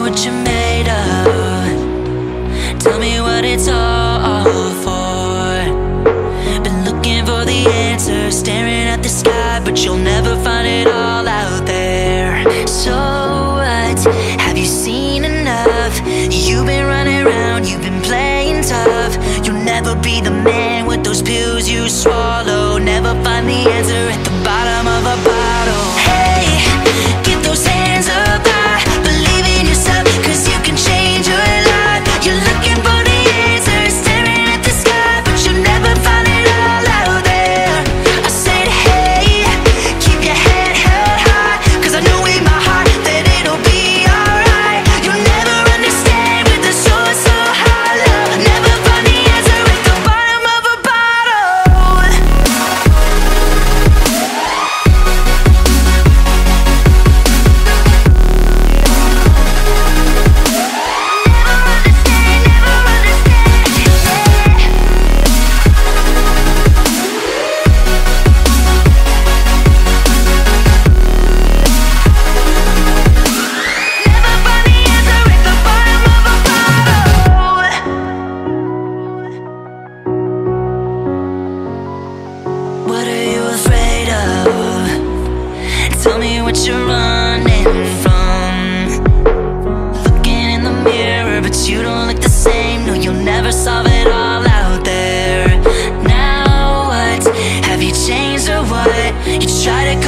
what you're made of. Tell me what it's all for. Been looking for the answer, staring at the sky, but you'll never find it all out there. So what? Have you seen enough? You've been running around, you've been playing tough. You'll never be the man with those pills you swallow. Never find the answer at the bottom of a bottle. Hey, get those hands up high, believe in yourself, 'cause you can change your life. You're looking for the answers, staring at the sky, but you'll never find it all out there. I said hey, keep your head held high, 'cause I know in my heart that it'll be alright. You'll never understand with the soul so high, love. Never find the answer at the bottom of a bottle. What are you afraid of? Tell me what you're running from. Looking in the mirror, but you don't look the same. No, you'll never solve it all out there. Now what? Have you changed or what? You try to